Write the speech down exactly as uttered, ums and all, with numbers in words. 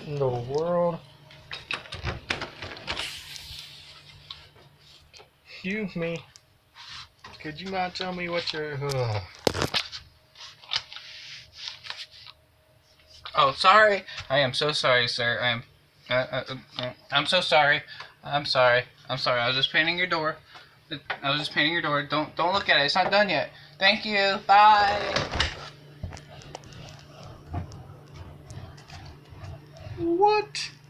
What in the world? Excuse me. Could you not tell me what you're... Ugh. Oh, sorry. I am so sorry, sir. I'm... Uh, uh, uh, I'm so sorry. I'm sorry. I'm sorry. I was just painting your door. I was just painting your door. Don't don't look at it. It's not done yet. Thank you. Bye. What?